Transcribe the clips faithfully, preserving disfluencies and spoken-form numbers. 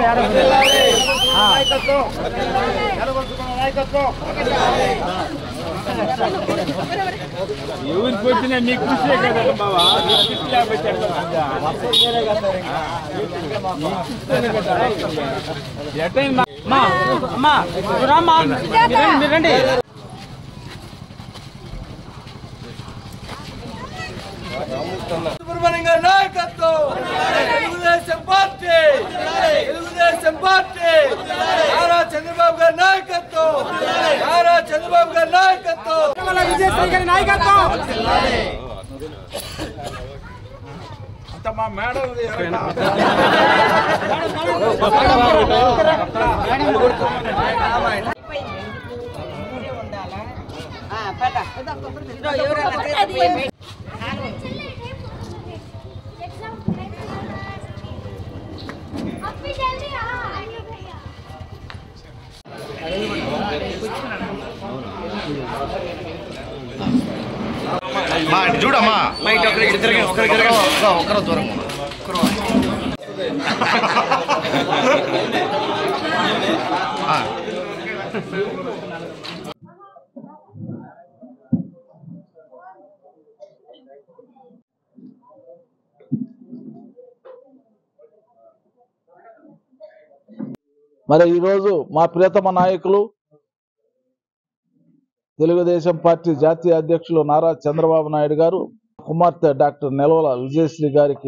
ఎవరికి వచ్చినా మీకు కృషి కదా బాబా, కృషి లేకపోతే రండి. సుబ్రహ్మణ్యం గారి నాయకత్వం, తెలుగుదేశం పార్టీ, తెలుగుదేశం పార్టీ, నారా చంద్రబాబు గారి నాయకత్వం, నారా చంద్రబాబు గారి నాయకత్వం, విజయశ్రీ గారి నాయకత్వం. అంత మా మేడం చూడమ్మా ఒకరు దూరం మరి ఈరోజు మా ప్రియతమ నాయకులు తెలుగుదేశం పార్టీ జాతీయ అధ్యక్షులు నారా చంద్రబాబు నాయుడు గారు కుమార్తె డాక్టర్ నెలవల విజయశ్రీ గారికి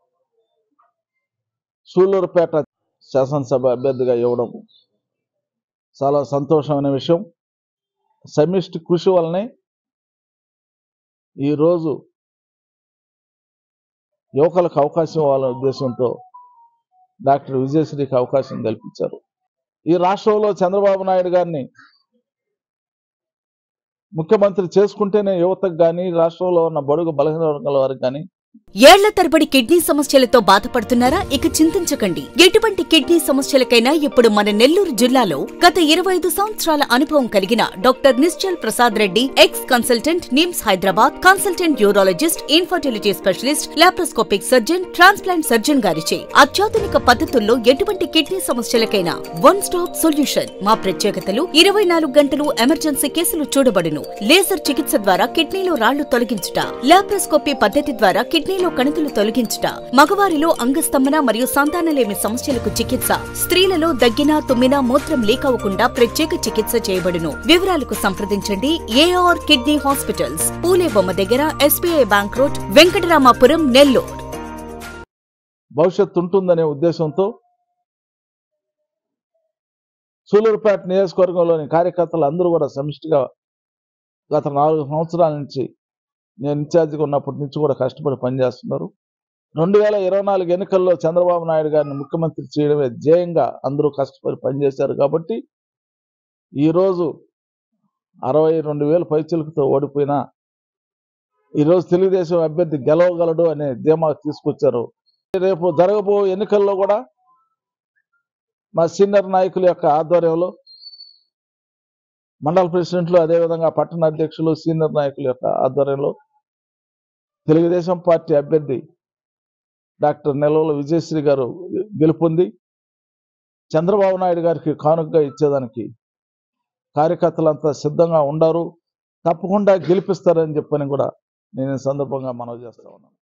సూళ్లూరుపేట శాసనసభ అభ్యర్థిగా ఇవ్వడం చాలా సంతోషమైన విషయం. సమిష్టి కృషి వల్లనే ఈరోజు యువకులకు అవకాశం ఇవ్వాలనే ఉద్దేశంతో డాక్టర్ విజయశ్రీకి అవకాశం కల్పించారు. ఈ రాష్ట్రంలో చంద్రబాబు నాయుడు గారిని ముఖ్యమంత్రి చేసుకుంటేనే యువతకు కానీ రాష్ట్రంలో ఉన్న బడుగు బలహీన వర్గాల వారికి కానీ ఏళ్ల తరబడి కిడ్నీ సమస్యలతో బాధపడుతున్నారా? ఇక చింతించకండి. ఎటువంటి కిడ్నీ సమస్యలకైనా ఇప్పుడు మన నెల్లూరు జిల్లాలో గత ఇరవై ఐదు సంవత్సరాల అనుభవం కలిగిన doctor Nischal Prasad Reddy, ex consultant, NIMS Hyderabad, consultant urologist, infertility specialist, laparoscopic surgeon, transplant surgeon గారిచే అత్యాధునిక పద్ధతుల్లో ఎటువంటి కిడ్నీ సమస్యలకైనా వన్ స్టాప్ సొల్యూషన్. మా ప్రత్యేకతలు: ఇరవై నాలుగు గంటలు ఎమర్జెన్సీ కేసులు చూడబడును. లేజర్ చికిత్స ద్వారా కిడ్నీలో రాళ్లు తొలగించుట, లాప్రోస్కోపీ పద్ధతి ద్వారా కిడ్నీలో కణుతులు తొలగించుట, మగవారిలో అంగస్తంభన మరియు సంతానలేమి సమస్యలకు చికిత్స, స్త్రీలలో దగ్గిన, తుమ్మిన, మూత్రం లీక్ అవ్వకుండా ప్రత్యేక చికిత్స చేయబడును. వివరాలకు సంప్రదించండి ఏఆర్ కిడ్నీ హాస్పిటల్స్, పూలే బొమ్మ దగ్గర, SBI bank road, Venkataramapuram, Nellore. భవిష్యత్తు ఉంటుందనే ఉద్దేశంతో సూళ్లూరుపేట నియోజకవర్గంలోని కార్యకర్తలు అందరూ కూడా సమిష్టిగా గత నాలుగు సంవత్సరాల నుంచి నేను ఇన్ఛార్జిగా ఉన్నప్పటి నుంచి కూడా కష్టపడి పనిచేస్తున్నారు. రెండు వేల ఇరవై నాలుగు ఎన్నికల్లో చంద్రబాబు నాయుడు గారిని ముఖ్యమంత్రి చేయడమే ధ్యేయంగా అందరూ కష్టపడి పనిచేశారు. కాబట్టి ఈరోజు అరవై రెండు వేల పైచిలకుతో ఓడిపోయినా ఈరోజు తెలుగుదేశం అభ్యర్థి గెలవగలడు అనే ధీమా తీసుకొచ్చారు. రేపు జరగబో ఎన్నికల్లో కూడా మా సీనియర్ నాయకుల యొక్క ఆధ్వర్యంలో మండల ప్రెసిడెంట్లు, అదేవిధంగా పట్టణ అధ్యక్షులు, సీనియర్ నాయకుల యొక్క ఆధ్వర్యంలో తెలుగుదేశం పార్టీ అభ్యర్థి డాక్టర్ నెలవల విజయశ్రీ గారు గెలుపొంది చంద్రబాబు నాయుడు గారికి కానుకగా ఇచ్చేదానికి కార్యకర్తలంతా సిద్ధంగా ఉండారు. తప్పకుండా గెలిపిస్తారని చెప్పని కూడా నేను ఈ సందర్భంగా మనవి చేస్తా ఉన్నాను.